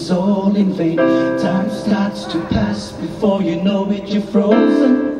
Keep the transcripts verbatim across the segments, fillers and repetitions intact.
is all in vain. Time starts to pass, before you know it you're frozen.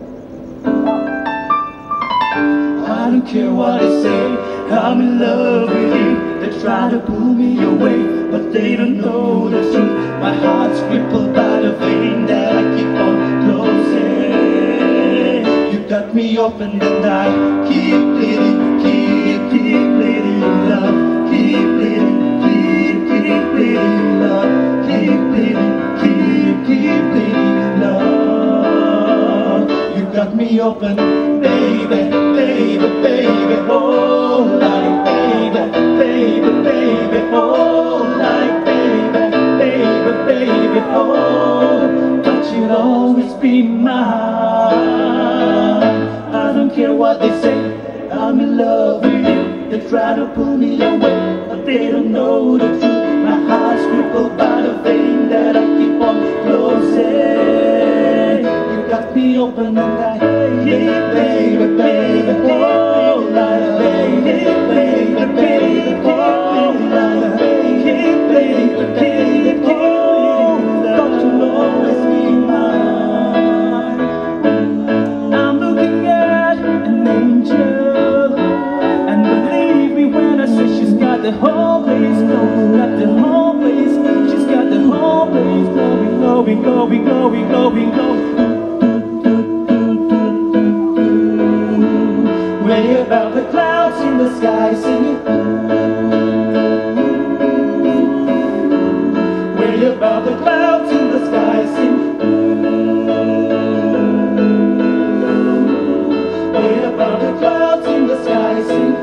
I don't care what they say, I'm in love with you. They try to pull me away, but they don't know the truth. My heart's crippled by the vein that I keep on closing. You cut me open and I keep bleeding, keep, keep bleeding, love. Keep bleeding, keep, keep bleeding, love. Keep bleeding, keep, keep bleeding, love. You cut me open, baby, baby, baby, oh, like baby, baby, baby, oh, like baby, baby, baby, oh, but you'll always be mine. I don't care what they say, I'm in love with you. They try to pull me away, but they don't know the truth. My heart's crippled by the vein that I keep on closing. You got me open and I keep, baby, baby, oh, like baby, baby, baby, oh, like baby, baby, baby, oh, but you'll always be mine. I'm looking at an angel, and believe me when I say she's got the whole place going, got the whole place, she's got the whole place going, going, going, going, going, going. Way above the clouds in the sky singing. Way above the clouds in the sky singing. Way above the clouds in the sky singing.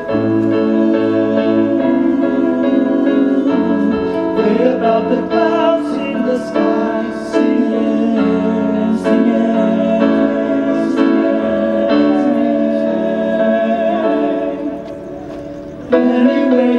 Way above the clouds in the sky singing, singing, singing. Anyway.